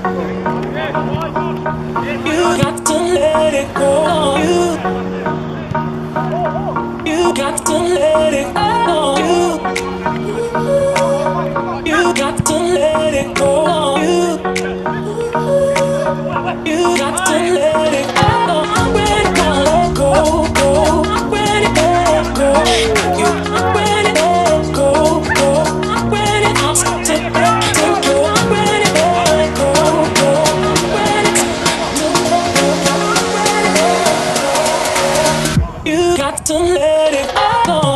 You got to let it go. You got to let it go. You got to let it go. You got to let it go. I'm ready to let go, go. I'm ready to let go. I'm ready to let go, go. I'm ready to let go. I'm ready to let go, go. I'm ready to let go. You got to let it go.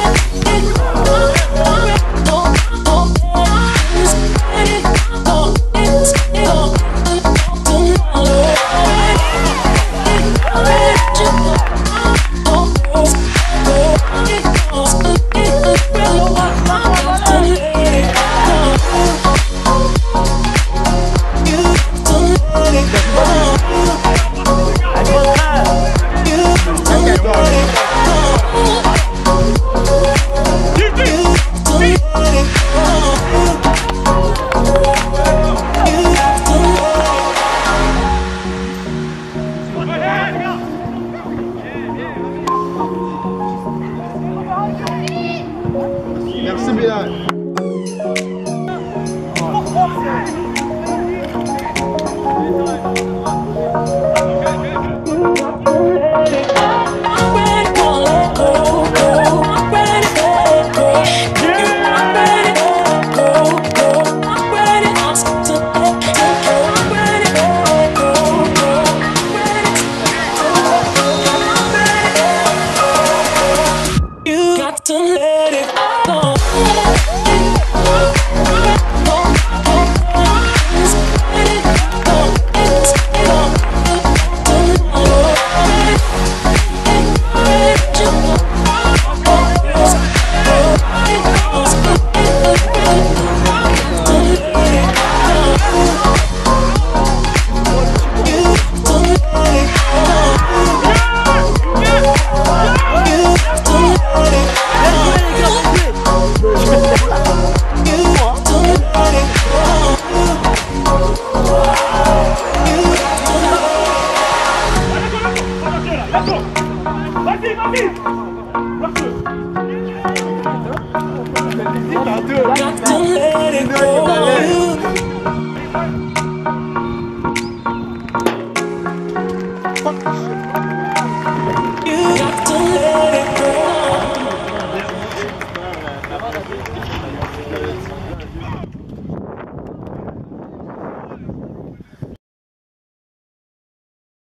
Merci Bilal. To let it go. Got to let it go. You got to let it go.